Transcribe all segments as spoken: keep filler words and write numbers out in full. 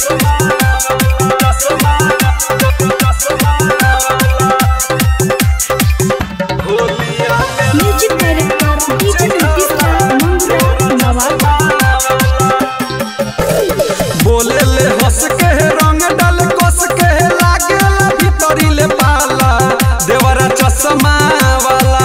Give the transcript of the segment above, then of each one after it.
बोले ले हंस के रंग डाल कस के लागे भीतरी ले पाला देवरा चश्मा वाला।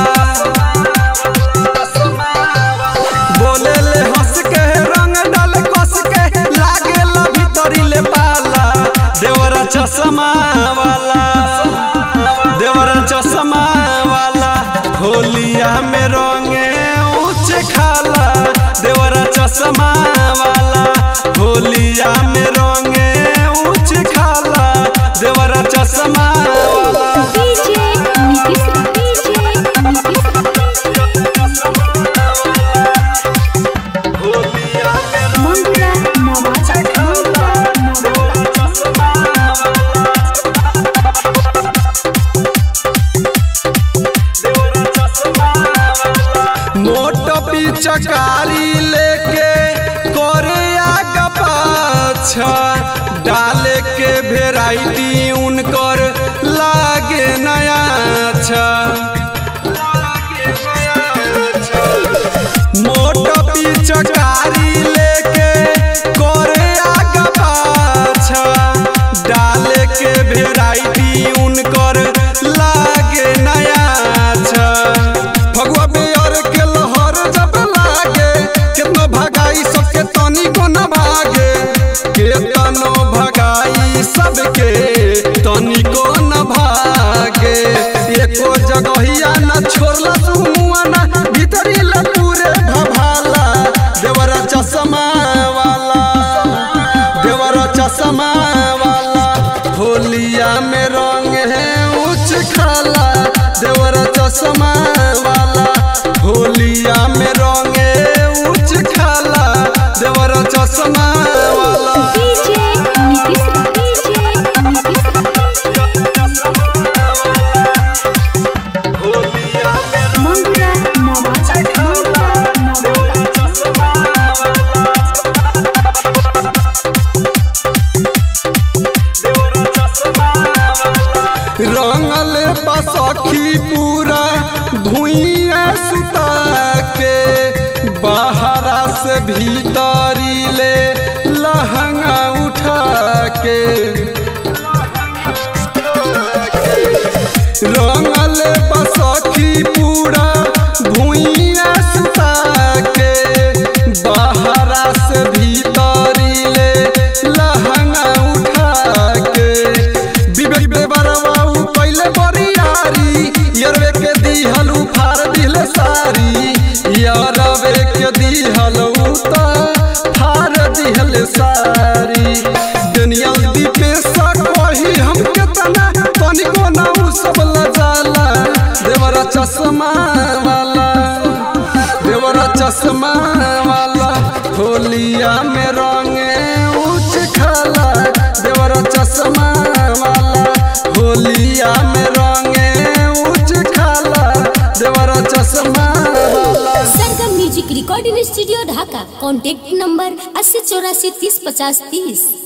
बोले ले हंस के रंग डाल कस के लागे भीतरी ले पाला देवरा चश्मा वाला। देवरा चश्मा वाला होलिया में रंगे ऊंच खाला देवरा चश्मा वाला। होलिया में रंगे ऊंच खाला देवरा चश्मा वाला। मोट पिचकारी लेके करे आगा पाछा डाले के वेराइटी उनकर लागे नया अच्छा। मोट पिचकारी लेके करे आगा पाछा डाले के वेराइटी उनकर लागे नया अच्छा। भगवा बेयर के लहर जब लागे कितनो भगाई सबके तनी को न भागे केतनो भगाई सबके तनी को न भागे। एको जगहिया न छोड़ला सुमुआ न भीतरी ल पूरे भभाला देवरा चश्मा वाला। देवरा चश्मा वाला होलिया में रंग है ऊंच खाला देवरा चश्मा वाला। होलिया में रंगे ऊंच खाला देवरा चश्मा वाला। रंगल बसखी पूरा धुइया सुता के बाहरा से भीतरी ले लहंगा उठा के। रंगल बसखी पूरा धुइया सुता के बाहरा से भीतरी ले लहंगा उठा के। विवेक बेबरवा पहले बरियारी यरवे के दिहल फार दिल सारी यरवे के दिहल उता फार दिहल सारी। दुनिया दीपे सा कही हम केतना तनिको ना उ सब लजाला देवरा चश्मा वाला। देवरा चश्मा वाला होलिया में रंगे ऊंच खाला देवरा चश्मा वाला। होलिया में रंगे ऊंच खाला देवरा चश्मा वाला। Sargam music recording studio Dhaka. Contact number अस्सी चौरासी तीस पचास तीस।